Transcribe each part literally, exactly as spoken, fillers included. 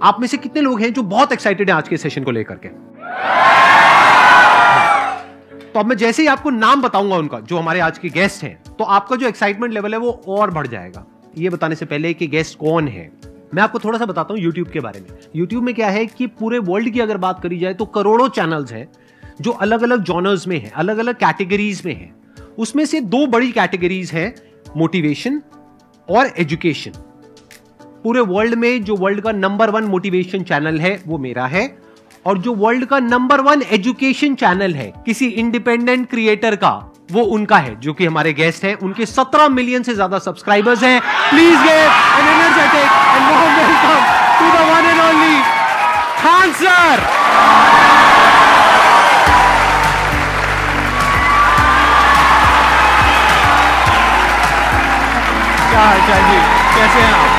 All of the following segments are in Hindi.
आप में से कितने लोग हैं जो बहुत एक्साइटेड हैं आज के सेशन को लेकर के? तो अब मैं जैसे ही आपको नाम बताऊंगा उनका, जो हमारे आज के गेस्ट हैं, तो आपका जो एक्साइटमेंट लेवल है वो और बढ़ जाएगा। ये बताने से पहले कि गेस्ट कौन है, मैं आपको थोड़ा सा बताता हूं यूट्यूब के बारे में। यूट्यूब में क्या है कि पूरे वर्ल्ड की अगर बात करी जाए तो करोड़ों चैनल्स हैं जो अलग अलग जॉनर्स में हैं, अलग अलग कैटेगरीज में हैं। उसमें से दो बड़ी कैटेगरीज हैं, मोटिवेशन और एजुकेशन। पूरे वर्ल्ड में जो वर्ल्ड का नंबर वन मोटिवेशन चैनल है वो मेरा है, और जो वर्ल्ड का नंबर वन एजुकेशन चैनल है किसी इंडिपेंडेंट क्रिएटर का, वो उनका है, जो कि हमारे गेस्ट हैं। उनके सत्रह मिलियन से ज्यादा सब्सक्राइबर्स हैं। Please give an energetic and warm welcome to the one and only Khan sir. क्या हाल चाल जी, कैसे हैं आप?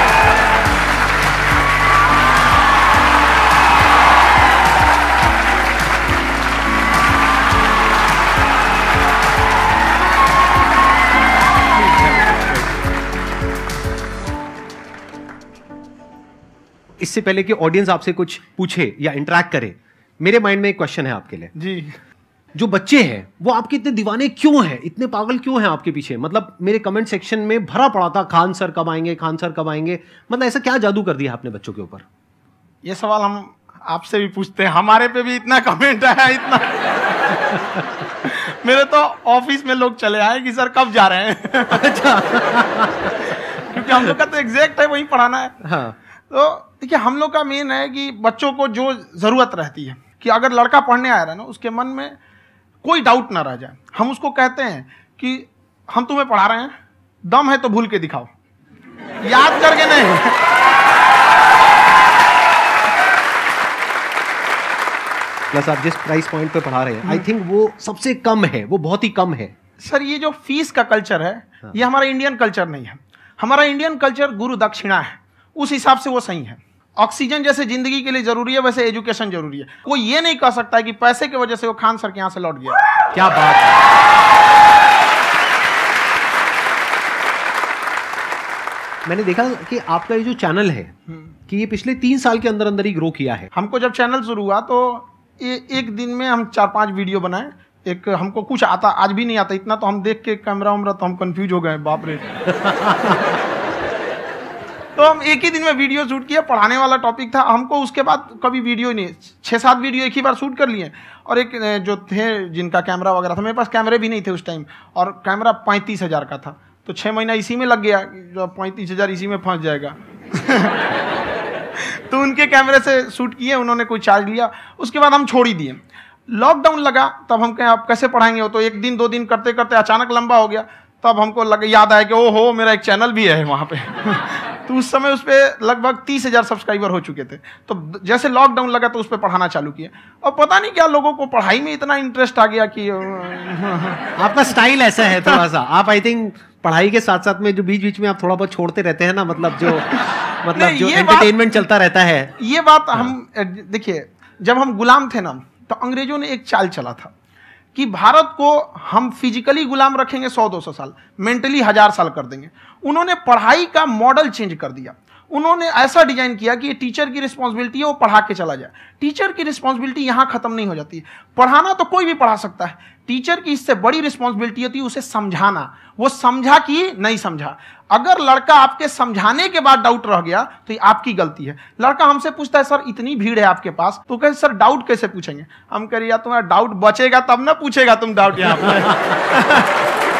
इससे पहले कि ऑडियंस आपसे कुछ पूछे या इंटरेक्ट करे, मेरे माइंड में एक क्वेश्चन है आपके लिए जी। जो बच्चे हैं वो आपके इतने दीवाने क्यों हैं, इतने पागल क्यों हैं आपके पीछे? मतलब मेरे कमेंट सेक्शन में भरा पड़ा था, खान सर कब आएंगे, खान सर कब आएंगे। मतलब ऐसा क्या जादू कर दिया आपने बच्चों के ऊपर? ये सवाल हम आपसे भी पूछते हैं, हमारे पे भी इतना कमेंट आया, इतना मेरे तो ऑफिस में लोग चले आए कि सर कब जा रहे हैं। अच्छा। क्योंकि हम लोग का तो एग्जैक्ट है, वही पढ़ाना है। हाँ। तो देखिए, हम लोग का मेन है कि बच्चों को जो जरूरत रहती है कि अगर लड़का पढ़ने आया रहा ना, उसके मन में कोई डाउट ना रह जाए। हम उसको कहते हैं कि हम तुम्हें पढ़ा रहे हैं, दम है तो भूल के दिखाओ, याद करके नहीं। प्लस आप जिस प्राइस पॉइंट पे पढ़ा रहे हैं, आई थिंक वो सबसे कम है, वो बहुत ही कम है। सर ये जो फीस का कल्चर है, हाँ। ये हमारा इंडियन कल्चर नहीं है। हमारा इंडियन कल्चर गुरु दक्षिणा है, उस हिसाब से वो सही है। ऑक्सीजन जैसे जिंदगी के लिए जरूरी है, वैसे एजुकेशन जरूरी है। कोई ये नहीं कह सकता है कि पैसे की वजह से वो खान सर के यहां से लौट गया। क्या बात है। मैंने देखा कि आपका ये जो चैनल है कि ये पिछले तीन साल के अंदर अंदर ही ग्रो किया है। हमको जब चैनल शुरू हुआ तो ये एक दिन में हम चार पांच वीडियो बनाए। एक हमको कुछ आता, आज भी नहीं आता इतना, तो हम देख के कैमरा उमरा तो हम कंफ्यूज हो गए, बाप रे। तो हम एक ही दिन में वीडियो शूट किया, पढ़ाने वाला टॉपिक था हमको। उसके बाद कभी वीडियो नहीं, छः सात वीडियो एक ही बार शूट कर लिए। और एक जो थे जिनका कैमरा वगैरह था, मेरे पास कैमरे भी नहीं थे उस टाइम, और कैमरा पैंतीस हज़ार का था, तो छः महीना इसी में लग गया। जो पैंतीस हज़ार इसी में फंस जाएगा। तो उनके कैमरे से शूट किए, उन्होंने कोई चार्ज लिया, उसके बाद हम छोड़ ही दिए। लॉकडाउन लगा, तब हम कहें आप कैसे पढ़ाएंगे, हो तो एक दिन दो दिन करते करते अचानक लंबा हो गया। तब हमको लगा, याद आया कि ओ हो मेरा एक चैनल भी है वहाँ पे। तो उस समय उस पर लगभग तीस हजार सब्सक्राइबर हो चुके थे। तो जैसे लॉकडाउन लगा तो उस पर पढ़ाना चालू किया, और पता नहीं क्या लोगों को पढ़ाई में इतना इंटरेस्ट आ गया कि आपका स्टाइल ऐसा है थोड़ा सा। आप आई थिंक पढ़ाई के साथ साथ में जो बीच बीच में आप थोड़ा बहुत छोड़ते रहते हैं ना, मतलब जो मतलब जो एंटरटेनमेंट चलता रहता है। ये बात हम देखिए, जब हम गुलाम थे ना, तो अंग्रेजों ने एक चाल चला था कि भारत को हम फिजिकली गुलाम रखेंगे सौ दो सौ साल, मेंटली हजार साल कर देंगे। उन्होंने पढ़ाई का मॉडल चेंज कर दिया। उन्होंने ऐसा डिजाइन किया कि ये टीचर की रिस्पॉन्सिबिलिटी है, वो पढ़ा के चला जाए। टीचर की रिस्पॉन्सिबिलिटी यहाँ खत्म नहीं हो जाती है। पढ़ाना तो कोई भी पढ़ा सकता है, टीचर की इससे बड़ी रिस्पॉन्सिबिलिटी होती है उसे समझाना। वो समझा कि नहीं समझा। अगर लड़का आपके समझाने के बाद डाउट रह गया तो ये आपकी गलती है। लड़का हमसे पूछता है सर इतनी भीड़ है आपके पास, तो कहे सर डाउट कैसे पूछेंगे? हम कह रहे यार तुम्हारा डाउट बचेगा तब ना पूछेगा तुम डाउट यहाँ पे।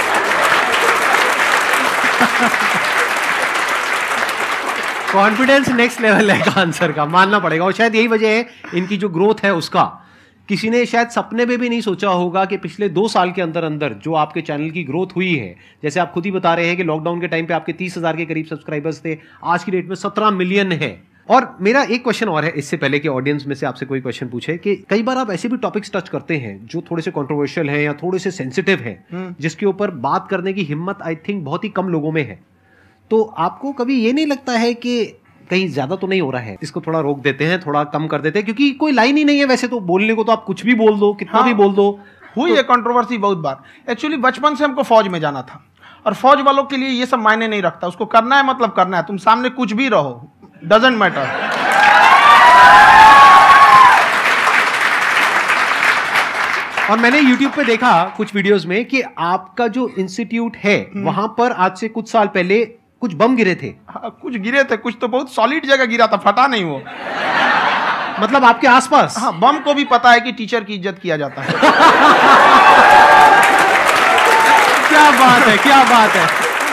कॉन्फिडेंस नेक्स्ट लेवल है खान सर का, मानना पड़ेगा। और शायद यही वजह है इनकी जो ग्रोथ है उसका। किसी ने शायद सपने में भी नहीं सोचा होगा कि पिछले दो साल के अंदर अंदर जो आपके चैनल की ग्रोथ हुई है, जैसे आप खुद ही बता रहे हैं कि लॉकडाउन के टाइम पे आपके तीस हजार के करीब सब्सक्राइबर्स थे, आज की डेट में सत्रह मिलियन है। और मेरा एक क्वेश्चन और है, इससे पहले कि ऑडियंस में से आपसे कोई क्वेश्चन पूछे, कि कई बार आप ऐसे भी टॉपिक्स टच करते हैं जो थोड़े से कंट्रोवर्शियल हैं या थोड़े से सेंसिटिव हैं, जिसके ऊपर बात करने की हिम्मत आई थिंक बहुत ही कम लोगों में है। तो आपको कभी ये नहीं लगता है कि कहीं ज्यादा तो नहीं हो रहा है, इसको थोड़ा रोक देते हैं, थोड़ा कम कर देते हैं? क्योंकि कोई लाइन ही नहीं है वैसे तो बोलने को, तो आप कुछ भी बोल दो, कितना हाँ, भी बोल दो। हुई है कंट्रोवर्सी बहुत बार। एक्चुअली बचपन से हमको फौज में जाना था, और फौज वालों के लिए ये सब मायने नहीं रखता। उसको करना है मतलब करना है, तुम सामने कुछ भी रहो, डजेंट मैटर। और मैंने YouTube पे देखा कुछ वीडियोस में कि आपका जो इंस्टीट्यूट है वहां पर आज से कुछ साल पहले कुछ बम गिरे थे। हाँ, कुछ गिरे थे, कुछ तो बहुत सॉलिड जगह गिरा था, फटा नहीं वो। मतलब आपके आसपास? हाँ, बम को भी पता है कि टीचर की इज्जत किया जाता है। क्या बात है, क्या बात है।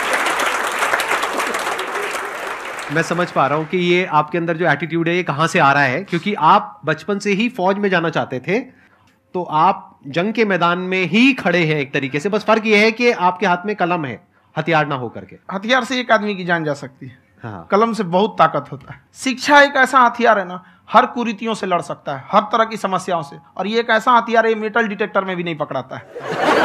मैं समझ पा रहा हूं कि ये आपके अंदर जो एटीट्यूड है ये कहां से आ रहा है, क्योंकि आप बचपन से ही फौज में जाना चाहते थे, तो आप जंग के मैदान में ही खड़े हैं एक तरीके से। बस फर्क ये है कि आपके हाथ में कलम है, हथियार ना हो करके। हथियार से एक आदमी की जान जा सकती है, हाँ। कलम से बहुत ताकत होता है। शिक्षा एक ऐसा हथियार है ना, हर कुरीतियों से लड़ सकता है, हर तरह की समस्याओं से। और ये एक ऐसा हथियार है, मेटल डिटेक्टर में भी नहीं पकड़ाता है।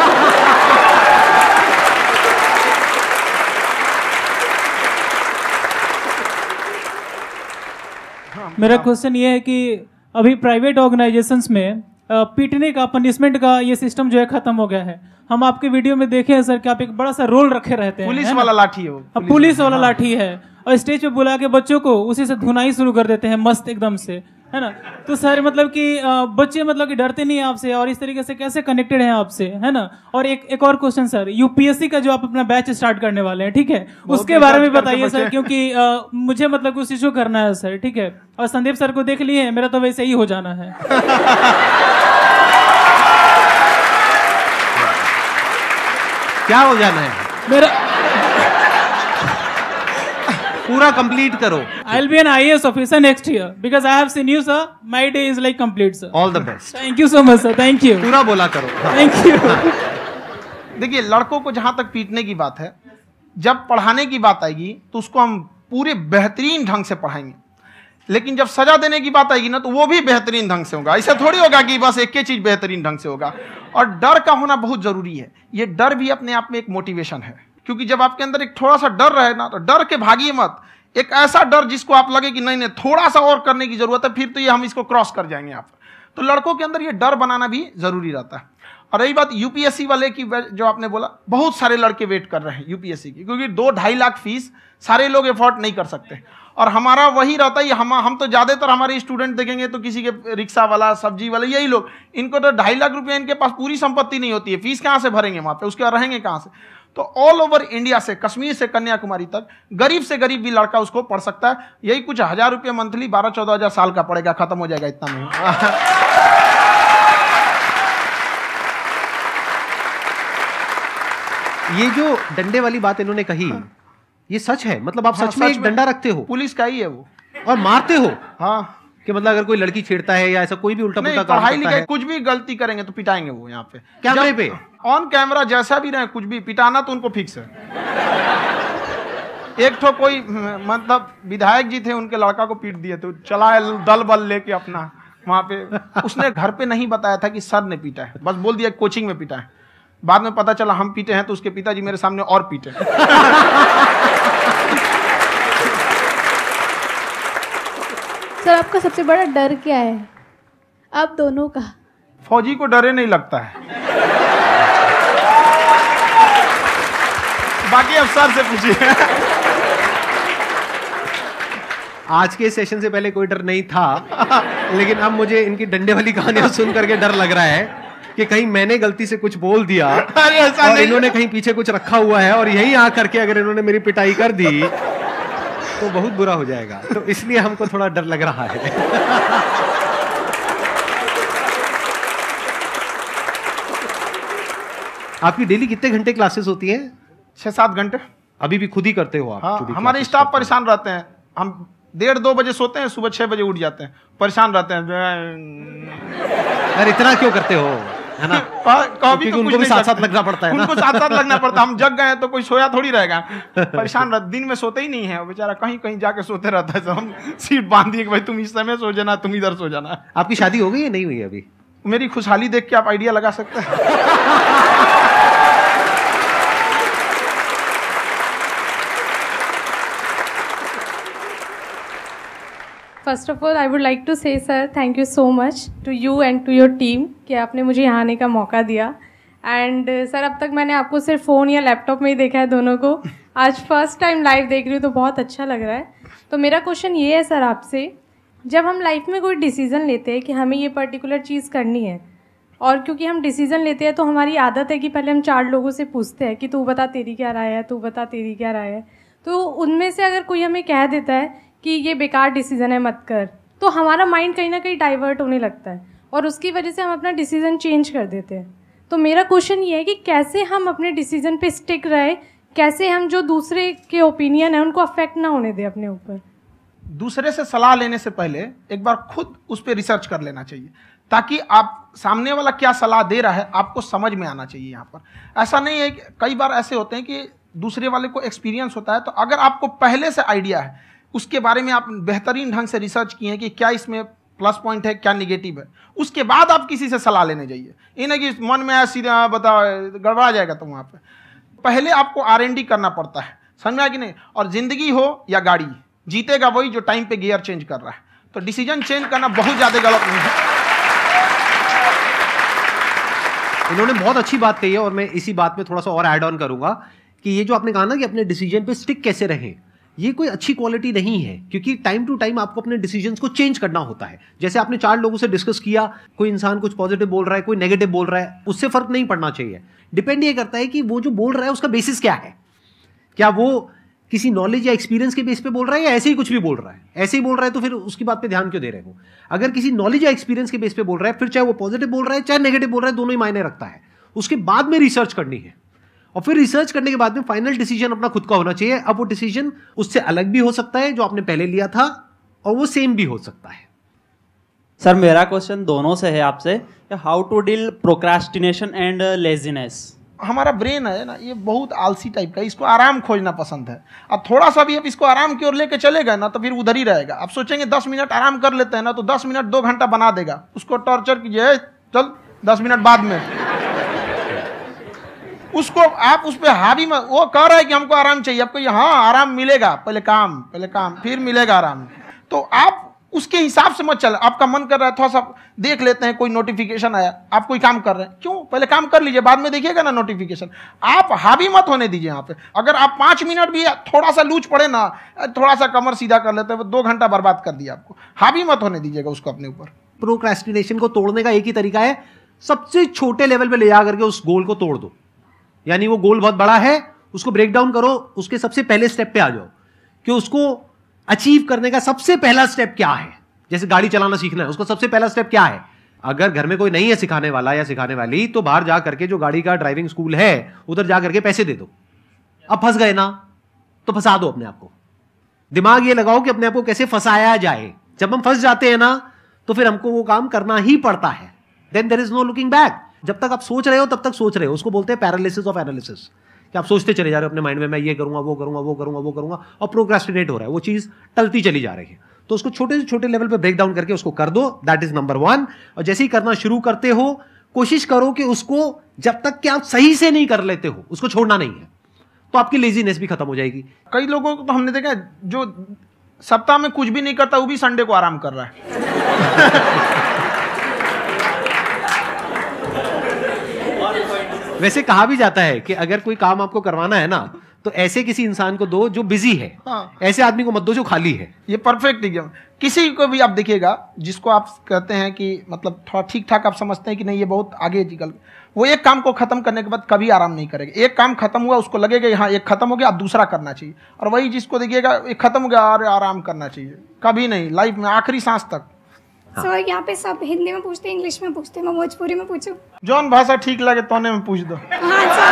मेरा क्वेश्चन ये है कि अभी प्राइवेट ऑर्गेनाइजेशंस में पीटने का, पनिशमेंट का ये सिस्टम जो है खत्म हो गया है। हम आपके वीडियो में देखे हैं सर कि आप एक बड़ा सा रोल रखे रहते हैं, पुलिस वाला लाठी है वो, पुलिस, पुलिस वाला लाठी है, और स्टेज पे बुला के बच्चों को उसी से धुनाई शुरू कर देते हैं मस्त एकदम से, है ना। तो सर मतलब कि बच्चे मतलब कि डरते नहीं है आपसे, और इस तरीके से कैसे कनेक्टेड हैं आपसे, है ना। और एक एक और क्वेश्चन सर, यूपीएससी का जो आप अपना बैच स्टार्ट करने वाले हैं, ठीक है, उसके बारे में बताइए सर, क्योंकि आ, मुझे मतलब कुछ इशू करना है सर, ठीक है। और संदीप सर को देख लिए, मेरा तो वैसे ही हो जाना है। क्या हो जाना है? मेरा पूरा कंप्लीट करो। I'll be an I A S officer next year because I have seen you, sir. My day is like complete, sir. All the best. Thank you so much, sir. Thank you. पूरा बोला करो। Thank you. देखिए, लड़कों को जहां तक पीटने की बात है, जब पढ़ाने की बात आएगी तो उसको हम पूरे बेहतरीन ढंग से पढ़ाएंगे। लेकिन जब सजा देने की बात आएगी ना, तो वो भी बेहतरीन ढंग से होगा। ऐसा थोड़ी होगा कि बस एक ही चीज बेहतरीन ढंग से होगा। और डर का होना बहुत जरूरी है। ये डर भी अपने आप में एक मोटिवेशन है, क्योंकि जब आपके अंदर एक थोड़ा सा डर रहे ना, तो डर के भागिए मत। एक ऐसा डर जिसको आप लगे कि नहीं नहीं थोड़ा सा और करने की जरूरत है, फिर तो ये हम इसको क्रॉस कर जाएंगे आप। तो लड़कों के अंदर ये डर बनाना भी जरूरी रहता है। और रही बात यूपीएससी वाले की, जो आपने बोला, बहुत सारे लड़के वेट कर रहे हैं यूपीएससी की, क्योंकि दो ढाई लाख फीस सारे लोग एफोर्ड नहीं कर सकते। और हमारा वही रहता है, हम हम तो ज्यादातर हमारे स्टूडेंट देखेंगे तो किसी के रिक्शा वाला, सब्जी वाला, यही लोग, इनको तो ढाई लाख रुपया इनके पास पूरी संपत्ति नहीं होती है, फीस कहाँ से भरेंगे वहां पे, उसके बाद रहेंगे कहाँ से। तो ऑल ओवर इंडिया से, कश्मीर से कन्याकुमारी तक, गरीब से गरीब भी लड़का उसको पढ़ सकता है। यही कुछ हजार रुपये मंथली, बारह चौदह हजार साल का पड़ेगा, खत्म हो जाएगा इतना में। ये जो डंडे वाली बात इन्होंने कही, ये सच है? मतलब आप हाँ, सच में एक डंडा रखते हो? पुलिस का ही है वो। और मारते हो? हाँ, कि मतलब अगर कोई लड़की छेड़ता है या ऐसा कोई भी उल्टा पुल्टा काम पढ़ाई करता लिखाई है, कुछ भी गलती करेंगे तो पिटाएंगे वो। यहाँ पे कैमरे पे ऑन कैमरा जैसा भी रहे, कुछ भी पिटाना तो उनको फिक्स है। एक तो कोई मतलब विधायक जी थे, उनके लड़का को पीट दिए, तो चला है दल बल लेके अपना वहां पे। उसने घर पे नहीं बताया था कि सर ने पीटा है, बस बोल दिया कोचिंग में पीटा है। बाद में पता चला हम पीटे हैं, तो उसके पिताजी मेरे सामने और पीटे। सर, आपका सबसे बड़ा डर क्या है आप दोनों का? फौजी को डरे नहीं लगता है, बाकी अफसर से पूछिए। आज के सेशन से पहले कोई डर नहीं था, लेकिन अब मुझे इनकी डंडे वाली कहानियां सुन करके डर लग रहा है कि कहीं मैंने गलती से कुछ बोल दिया और इन्होंने कहीं पीछे कुछ रखा हुआ है, और यही आ करके अगर इन्होंने मेरी पिटाई कर दी तो बहुत बुरा हो जाएगा। तो इसलिए हमको थोड़ा डर लग रहा है। आपकी डेली कितने घंटे क्लासेस होती हैं? छह सात घंटे। अभी भी खुद ही करते हो आप? हाँ, हमारे स्टाफ परेशान रहते हैं। हम डेढ़ दो बजे सोते हैं, सुबह छह बजे उठ जाते हैं, परेशान रहते हैं। यार इतना क्यों करते हो, है ना? कभी तो उनको भी साथ साथ लगना पड़ता है ना? उनको साथ साथ लगना पड़ता है। हम जग गए तो कोई सोया थोड़ी रहेगा, परेशान रह, दिन में सोते ही नहीं है बेचारा, कहीं कहीं जाके सोते रहता है। तो हम सीट बांध दिए कि भाई तुम इस समय सो जाना, तुम इधर सो जाना। आपकी शादी हो गई है? नहीं हुई अभी? मेरी खुशहाली देख के आप आइडिया लगा सकते हैं। First of all I would like to say sir thank you so much to you and to your team कि आपने मुझे यहाँ आने का मौका दिया। एंड सर अब तक मैंने आपको सिर्फ फ़ोन या लैपटॉप में ही देखा है दोनों को, आज फर्स्ट टाइम लाइव देख रही हूँ तो बहुत अच्छा लग रहा है। तो मेरा क्वेश्चन ये है सर आपसे, जब हम लाइफ में कोई डिसीज़न लेते हैं कि हमें ये पर्टिकुलर चीज़ करनी है, और क्योंकि हम डिसीजन लेते हैं तो हमारी आदत है कि पहले हम चार लोगों से पूछते हैं कि तू बता तेरी क्या राय है, तू बता तेरी क्या राय है। तो उनमें से अगर कोई हमें कह देता है कि ये बेकार डिसीजन है मत कर, तो हमारा माइंड कहीं ना कहीं डाइवर्ट होने लगता है और उसकी वजह से हम अपना डिसीजन चेंज कर देते हैं। तो मेरा क्वेश्चन ये है कि कैसे हम अपने डिसीजन पे स्टिक रहे, कैसे हम जो दूसरे के ओपिनियन है उनको अफेक्ट ना होने दें अपने ऊपर। दूसरे से सलाह लेने से पहले एक बार खुद उस पर रिसर्च कर लेना चाहिए, ताकि आप सामने वाला क्या सलाह दे रहा है आपको समझ में आना चाहिए। यहाँ पर ऐसा नहीं है कि कई बार ऐसे होते हैं कि दूसरे वाले को एक्सपीरियंस होता है, तो अगर आपको पहले से आइडिया है, उसके बारे में आप बेहतरीन ढंग से रिसर्च किए हैं कि क्या इसमें प्लस पॉइंट है क्या निगेटिव है, उसके बाद आप किसी से सलाह लेने जाइए। ये नहीं कि मन में आया सीधा बता गड़बड़ा जाएगा। तो वहाँ पे पहले आपको आर एन डी करना पड़ता है, समझ में आया कि नहीं। और जिंदगी हो या गाड़ी, जीतेगा वही जो टाइम पे गियर चेंज कर रहा है। तो डिसीजन चेंज करना बहुत ज़्यादा गलत नहीं है। इन्होंने बहुत अच्छी बात कही है और मैं इसी बात में थोड़ा सा और ऐड ऑन करूंगा कि ये जो आपने कहा ना कि अपने डिसीजन पे स्टिक कैसे रहें, ये कोई अच्छी क्वालिटी नहीं है, क्योंकि टाइम टू टाइम आपको अपने डिसीजंस को चेंज करना होता है। जैसे आपने चार लोगों से डिस्कस किया, कोई इंसान कुछ पॉजिटिव बोल रहा है, कोई नेगेटिव बोल रहा है, उससे फर्क नहीं पड़ना चाहिए। डिपेंड ये करता है कि वो जो बोल रहा है उसका बेसिस क्या है। क्या वो किसी नॉलेज या एक्सपीरियंस के बेस पे बोल रहा है या ऐसे ही कुछ भी बोल रहा है? ऐसे ही बोल रहा है तो फिर उसकी बात पे ध्यान क्यों दे रहे हो? अगर किसी नॉलेज या एक्सपीरियंस के बेस पे बोल रहा है, फिर चाहे वो पॉजिटिव बोल रहा है चाहे नेगेटिव बोल रहा है, दोनों ही मायने रखता है। उसके बाद में रिसर्च करनी है और फिर रिसर्च करने के बाद में फाइनल डिसीजन अपना खुद का होना चाहिए। अब वो डिसीजन उससे अलग भी हो सकता है जो आपने पहले लिया था, और वो सेम भी हो सकता है। सर मेरा क्वेश्चन दोनों से है आपसे, how to deal procrastination and laziness. हमारा ब्रेन है ना, ये बहुत आलसी टाइप का, इसको आराम खोजना पसंद है। अब थोड़ा सा भी अब इसको आराम की ओर लेके चलेगा ना तो फिर उधर ही रहेगा। आप सोचेंगे दस मिनट आराम कर लेते हैं ना, तो दस मिनट दो घंटा बना देगा। उसको टॉर्चर कीजिए, चल दस मिनट बाद में उसको आप उस पर हावी मत। वो कह रहा है कि हमको आराम चाहिए, आपको यहाँ आराम मिलेगा, पहले काम पहले काम फिर मिलेगा आराम। तो आप उसके हिसाब से मत चल। आपका मन कर रहा है थोड़ा सा देख लेते हैं, कोई नोटिफिकेशन आया, आप कोई काम कर रहे हैं, क्यों पहले काम कर लीजिए, बाद में देखिएगा ना नोटिफिकेशन। आप हावी मत होने दीजिए यहाँ पे। अगर आप पाँच मिनट भी थोड़ा सा लूज पड़े ना, थोड़ा सा कमर सीधा कर लेते हैं, दो घंटा बर्बाद कर दिया आपको। हावी मत होने दीजिएगा उसको अपने ऊपर। प्रोक्रेस्टिनेशन को तोड़ने का एक ही तरीका है, सबसे छोटे लेवल पे ले जा करके उस गोल को तोड़ दो। यानी वो गोल बहुत बड़ा है, उसको ब्रेक डाउन करो, उसके सबसे पहले स्टेप पे आ जाओ कि उसको अचीव करने का सबसे पहला स्टेप क्या है। जैसे गाड़ी चलाना सीखना है, उसका सबसे पहला स्टेप क्या है। अगर घर में कोई नहीं है सिखाने वाला या सिखाने वाली, तो बाहर जा करके जो गाड़ी का ड्राइविंग स्कूल है उधर जा करके पैसे दे दो। अब फंस गए ना तो फंसा दो अपने आप को। दिमाग ये लगाओ कि अपने आप को कैसे फंसाया जाए। जब हम फंस जाते हैं ना तो फिर हमको वो काम करना ही पड़ता है। Then there is no looking back. जब तक आप सोच रहे हो तब तक सोच रहे हो, उसको बोलते हैं पैरालिसिस ऑफ एनालिसिस, कि आप सोचते चले जा रहे हो अपने माइंड में, मैं ये करूंगा वो करूंगा वो करूंगा वो करूंगा, और प्रोक्रेस्टिनेट हो रहा है, वो चीज टलती चली जा रही है। तो उसको छोटे से छोटे लेवल पे ब्रेक डाउन करके उसको कर दो, दैट इज नंबर वन। और जैसे ही करना शुरू करते हो, कोशिश करो कि उसको जब तक कि आप सही से नहीं कर लेते हो उसको छोड़ना नहीं है, तो आपकी लेजीनेस भी खत्म हो जाएगी। कई लोगों को तो हमने देखा जो सप्ताह में कुछ भी नहीं करता वो भी संडे को आराम कर रहा है। वैसे कहा भी जाता है कि अगर कोई काम आपको करवाना है ना तो ऐसे किसी इंसान को दो जो बिजी है। हाँ। ऐसे आदमी को मत दो जो खाली है। ये परफेक्ट एग्जाम। किसी को भी आप देखिएगा जिसको आप कहते हैं कि मतलब थोड़ा ठीक ठाक आप समझते हैं कि नहीं ये बहुत आगे निकल, वो एक काम को खत्म करने के बाद कभी आराम नहीं करेगा। एक काम खत्म हुआ उसको लगेगा हाँ एक खत्म हो गया अब दूसरा करना चाहिए, और वही जिसको देखिएगा एक खत्म हो गया और आराम करना चाहिए, कभी नहीं लाइफ में आखिरी सांस तक। सर so, यहाँ पे सब हिंदी में पूछते हैं, इंग्लिश में पूछते हैं, मैं भोजपुरी में पूछूं? जौन भाषा ठीक लगे तोने में पूछ दो। हाँ सर।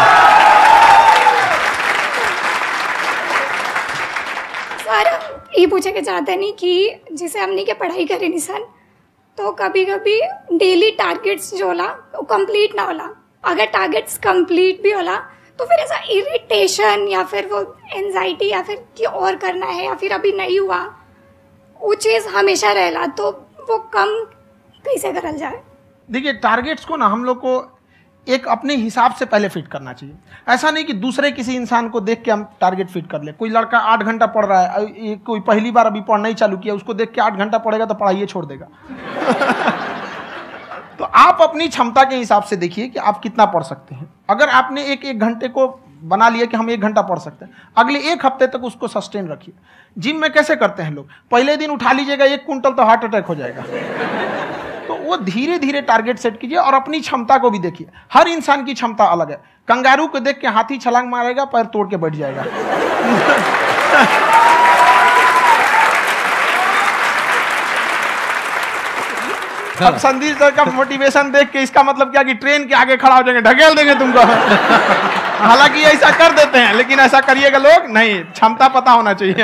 सर ये पूछे के चाहते नहीं कि जैसे हमने के पढ़ाई करी नहीं सर, तो कभी कभी डेली टारगेट्स जो होला वो कंप्लीट ना होला। अगर टारगेट्स कंप्लीट भी होला तो फिर ऐसा इरिटेशन या फिर वो एंजाइटी या फिर कि और करना है या फिर अभी नहीं हुआ, वो चीज़ हमेशा रहेला, तो वो कम कैसे करल जाए? देखिए टारगेट्स को ना हम लोग को एक अपने हिसाब से पहले फिट करना चाहिए। ऐसा नहीं कि दूसरे किसी इंसान को देख के हम टारगेट फिट कर ले। कोई लड़का आठ घंटा पढ़ रहा है, कोई पहली बार अभी पढ़ना ही चालू किया, उसको देख के आठ घंटा पढ़ेगा तो पढ़ाई छोड़ देगा। तो आप अपनी क्षमता के हिसाब से देखिए कि आप कितना पढ़ सकते हैं। अगर आपने एक एक घंटे को बना लिया कि हम एक घंटा पढ़ सकते हैं, अगले एक हफ्ते तक उसको सस्टेन रखिए। जिम में कैसे करते हैं लोग, पहले दिन उठा लीजिएगा एक कुंटल तो हार्ट अटैक हो जाएगा। तो वो धीरे धीरे टारगेट सेट कीजिए और अपनी क्षमता को भी देखिए। हर इंसान की क्षमता अलग है। कंगारू को देख के हाथी छलांग मारेगा, पैर तोड़ के बैठ जाएगा। अब संदीप सर का मोटिवेशन देख के इसका मतलब क्या कि ट्रेन के आगे खड़ा हो जाएंगे, ढकेल देंगे तुमको। हालांकि ऐसा कर देते हैं, लेकिन ऐसा करिएगा लोग नहीं, क्षमता पता होना चाहिए।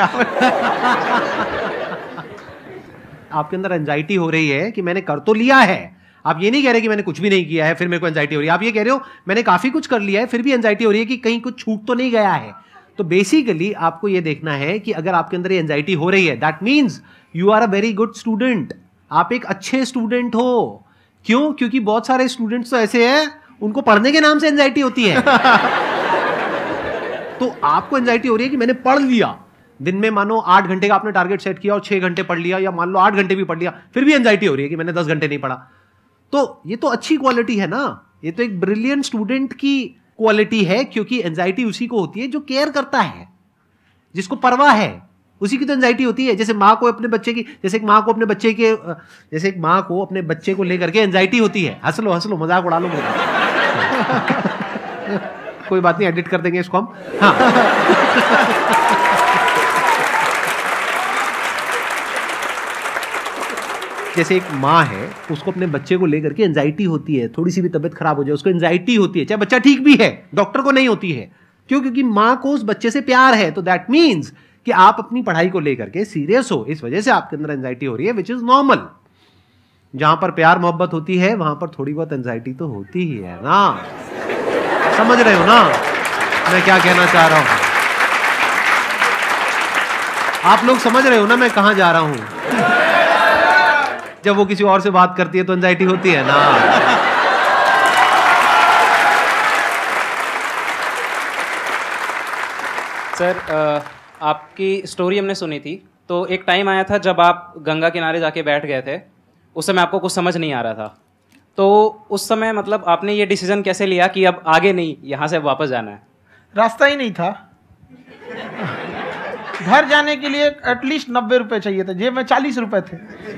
आपके अंदर एंजाइटी हो रही है कि मैंने कर तो लिया है, आप ये नहीं कह रहे कि मैंने कुछ भी नहीं किया है फिर मेरे को एंजाइटी हो रही है, आप ये कह रहे हो मैंने काफी कुछ कर लिया है फिर भी एंजाइटी हो रही है कि कहीं कुछ छूट तो नहीं गया है। तो बेसिकली आपको ये देखना है कि अगर आपके अंदर ये एंजाइटी हो रही है, that means you are a very good student, आप एक अच्छे स्टूडेंट हो। क्यों? क्योंकि बहुत सारे स्टूडेंट्स तो ऐसे हैं उनको पढ़ने के नाम से एंजाइटी होती है। तो आपको एंजाइटी हो रही है कि मैंने पढ़ लिया, दिन में मानो आठ घंटे का आपने टारगेट सेट किया और छह घंटे पढ़ लिया, या मान लो आठ घंटे भी पढ़ लिया, फिर भी एंजाइटी हो रही है कि मैंने दस घंटे नहीं पढ़ा। तो ये तो अच्छी क्वालिटी है ना, ये तो एक ब्रिलियंट स्टूडेंट की क्वालिटी है, क्योंकि एंजाइटी उसी को होती है जो केयर करता है, जिसको परवाह है, उसी की तो एंजाइटी होती है। जैसे माँ को अपने बच्चे की, जैसे एक माँ को अपने बच्चे के, जैसे एक माँ को अपने बच्चे को लेकर के एंजाइटी होती है। हंस लो हंस लो, मजाक उड़ा लो मेरा। कोई बात नहीं, एडिट कर देंगे इसको हम। हाँ। जैसे एक माँ है, उसको अपने बच्चे को लेकर के एंजाइटी होती है, थोड़ी सी भी तबीयत खराब हो जाए उसको एंजाइटी होती है, चाहे बच्चा ठीक भी है, डॉक्टर को नहीं होती है। क्यों? क्योंकि माँ को उस बच्चे से प्यार है। तो दैट मीन्स कि आप अपनी पढ़ाई को लेकर के सीरियस हो, इस वजह से आपके अंदर एंजाइटी हो रही है, विच इज नॉर्मल। जहां पर प्यार मोहब्बत होती है वहां पर थोड़ी बहुत एंजाइटी तो होती ही है ना। समझ रहे हो ना मैं क्या कहना चाह रहा हूं? आप लोग समझ रहे हो ना मैं कहां जा रहा हूं? जब वो किसी और से बात करती है तो एंजाइटी होती है ना। सर, आपकी स्टोरी हमने सुनी थी, तो एक टाइम आया था जब आप गंगा किनारे जाके बैठ गए थे, उस समय आपको कुछ समझ नहीं आ रहा था। तो उस समय मतलब आपने ये डिसीजन कैसे लिया कि अब आगे नहीं, यहाँ से वापस जाना है? रास्ता ही नहीं था। घर जाने के लिए एटलीस्ट नब्बे रुपए चाहिए थे, जेब में चालीस रुपए थे,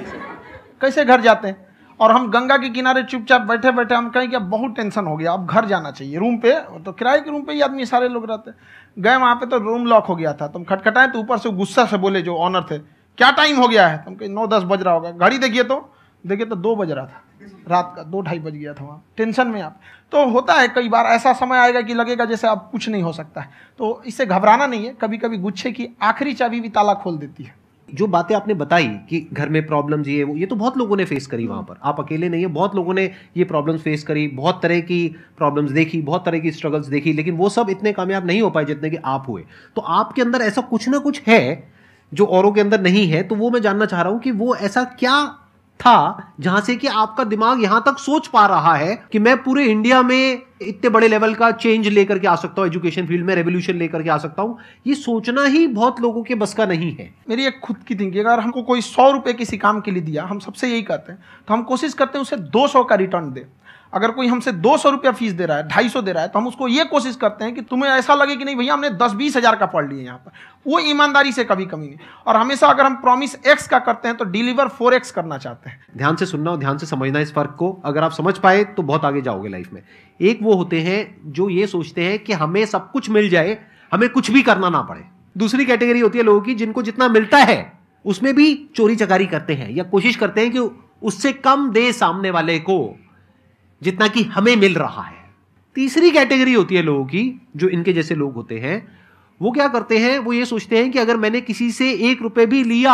कैसे घर जाते हैं? और हम गंगा के किनारे चुपचाप बैठे बैठे हम कहें कि अब बहुत टेंशन हो गया, अब घर जाना चाहिए। रूम पे, तो किराए के रूम पे ही आदमी सारे लोग रहते। गए वहाँ पे तो रूम लॉक हो गया था, तुम खटखटाएं तो ऊपर से गुस्सा से बोले जो ऑनर थे, क्या टाइम हो गया है? तुम कहीं नौ दस बज रहा होगा, घड़ी देखिए तो देखिए तो दो बज रहा था रात का, दो ढाई बज गया था वहाँ। टेंशन में आप तो होता है, कई बार ऐसा समय आएगा कि लगेगा जैसे अब कुछ नहीं हो सकता है, तो इससे घबराना नहीं है। कभी कभी गुच्छे की आखिरी चाबी भी ताला खोल देती है। जो बातें आपने बताई कि घर में प्रॉब्लम्स ये वो, ये तो बहुत लोगों ने फेस करी वहां पर, आप अकेले नहीं है, बहुत लोगों ने ये प्रॉब्लम्स फेस करी, बहुत तरह की प्रॉब्लम्स देखी, बहुत तरह की स्ट्रगल्स देखी, लेकिन वो सब इतने कामयाब नहीं हो पाए जितने कि आप हुए। तो आपके अंदर ऐसा कुछ ना कुछ है जो औरों के अंदर नहीं है, तो वो मैं जानना चाह रहा हूं कि वो ऐसा क्या था जहां से कि आपका दिमाग यहां तक सोच पा रहा है कि मैं पूरे इंडिया में इतने बड़े लेवल का चेंज लेकर के आ सकता हूं, एजुकेशन फील्ड में रेवोल्यूशन लेकर के आ सकता हूं। ये सोचना ही बहुत लोगों के बस का नहीं है। मेरी एक खुद की थिंकिंग, अगर हमको कोई सौ रुपए किसी काम के लिए दिया, हम सबसे यही कहते हैं, तो हम कोशिश करते हैं उसे दो सौ का रिटर्न दे। अगर कोई हमसे दो सौ रुपया फीस दे रहा है, ढाई सौ दे रहा है, तो हम उसको ये कोशिश करते हैं कि तुम्हें ऐसा लगे कि नहीं भैया हमने दस बीस हजार का पढ़ लिया यहाँ पर, वो ईमानदारी से कभी कमी नहीं। और हमेशा अगर हम प्रॉमिस एक्स का करते हैं तो डिलीवर फोर एक्स करना चाहते हैं। ध्यान से सुनना और ध्यान से समझना इस फर्क को, अगर आप समझ पाए तो बहुत आगे जाओगे लाइफ में। एक वो होते हैं जो ये सोचते हैं कि हमें सब कुछ मिल जाए, हमें कुछ भी करना ना पड़े। दूसरी कैटेगरी होती है लोगों की जिनको जितना मिलता है उसमें भी चोरी चकारी करते हैं या कोशिश करते हैं कि उससे कम दे सामने वाले को जितना कि हमें मिल रहा है। तीसरी कैटेगरी होती है लोगों की जो इनके जैसे लोग होते हैं, वो क्या करते हैं, वो ये सोचते हैं कि अगर मैंने किसी से एक रुपए भी लिया,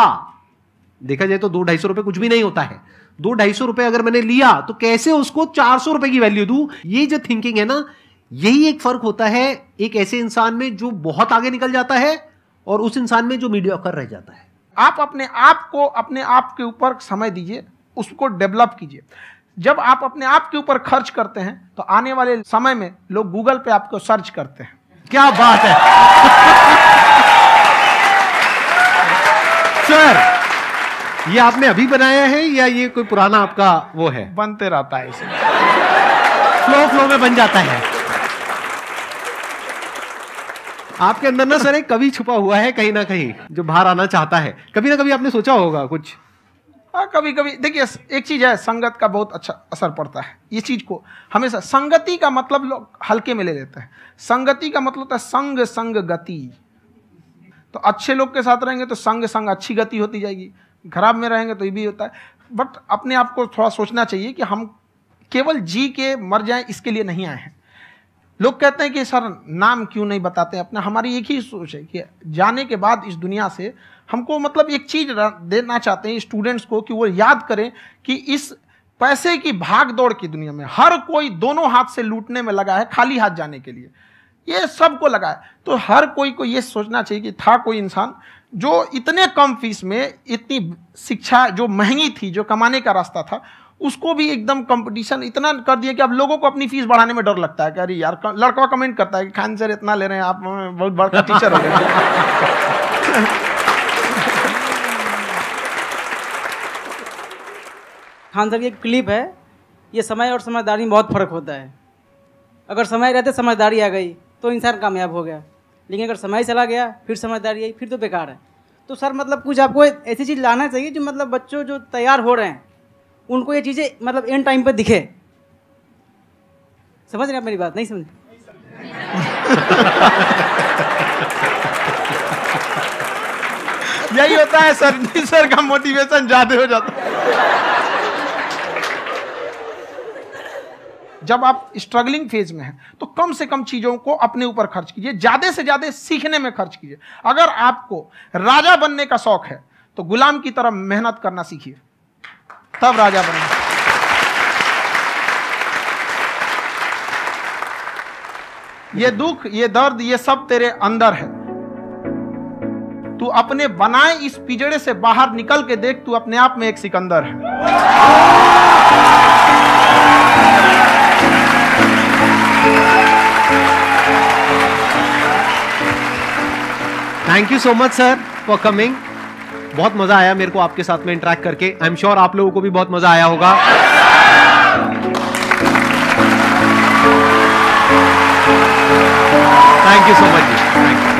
देखा जाए तो दो ढाई सौ रुपए कुछ भी नहीं होता है, दो ढाई सौ रुपए अगर मैंने लिया तो कैसे उसको चार सौ रुपए की वैल्यू दूं। ये जो थिंकिंग है ना, यही एक फर्क होता है एक ऐसे इंसान में जो बहुत आगे निकल जाता है और उस इंसान में जो मीडियोकर रह जाता है। आप अपने आप को अपने आप के ऊपर समय दीजिए, उसको डेवलप कीजिए। जब आप अपने आप के ऊपर खर्च करते हैं तो आने वाले समय में लोग गूगल पे आपको सर्च करते हैं। क्या बात है सर, ये आपने अभी बनाया है या ये कोई पुराना आपका वो है? बनते रहता है, इसे फ्लो फ्लो में बन जाता है। आपके अंदर ना सर एक कवि छुपा हुआ है कहीं ना कहीं जो बाहर आना चाहता है। कभी ना कभी आपने सोचा होगा कुछ हाँ, कभी कभी देखिए एक चीज है, संगत का बहुत अच्छा असर पड़ता है। ये चीज को हमेशा, संगति का मतलब लोग हल्के में ले लेते हैं। संगति का मतलब होता है संग संग गति। तो अच्छे लोग के साथ रहेंगे तो संग संग अच्छी गति होती जाएगी, खराब में रहेंगे तो ये भी होता है। बट अपने आप को थोड़ा सोचना चाहिए कि हम केवल जी के मर जाएं इसके लिए नहीं आए हैं। लोग कहते हैं कि सर नाम क्यों नहीं बताते अपना, हमारी एक ही सोच है कि जाने के बाद इस दुनिया से हमको मतलब एक चीज देना चाहते हैं स्टूडेंट्स को कि वो याद करें कि इस पैसे की भाग दौड़ की दुनिया में हर कोई दोनों हाथ से लूटने में लगा है, खाली हाथ जाने के लिए ये सबको लगा है। तो हर कोई को ये सोचना चाहिए कि था कोई इंसान जो इतने कम फीस में इतनी शिक्षा जो महंगी थी, जो कमाने का रास्ता था, उसको भी एकदम कंपटीशन इतना कर दिया कि अब लोगों को अपनी फीस बढ़ाने में डर लगता है कि अरे यार, लड़का कमेंट करता है कि खान सर इतना ले रहे हैं, आप बहुत बड़ा टीचर हो गए। खान सर की एक क्लिप है, ये समय और समझदारी में बहुत फर्क होता है। अगर समय रहते समझदारी आ गई तो इंसान कामयाब हो गया, लेकिन अगर समय चला गया फिर समझदारी आई फिर तो बेकार है। तो सर मतलब कुछ आपको ऐसी चीज़ लाना चाहिए जो मतलब बच्चों जो तैयार हो रहे हैं उनको ये चीज़ें मतलब एंड टाइम पे दिखे। समझ रहे आप मेरी बात? नहीं समझ? यही होता है सर, सर का मोटिवेशन ज्यादा हो जाता है। जब आप स्ट्रगलिंग फेज में हैं तो कम से कम चीजों को अपने ऊपर खर्च कीजिए, ज्यादा से ज्यादा सीखने में खर्च कीजिए। अगर आपको राजा बनने का शौक है तो गुलाम की तरह मेहनत करना सीखिए, तब राजा बनेंगे। ये दुख, ये दर्द, ये सब तेरे अंदर है। तू अपने बनाए इस पिंजड़े से बाहर निकल के देख, तू अपने आप में एक सिकंदर है। Thank you so much sir for coming. बहुत मजा आया मेरे को आपके साथ में इंटरेक्ट करके। आई एम श्योर आप लोगों को भी बहुत मजा आया होगा। थैंक यू सो मच जी, थैंक यू।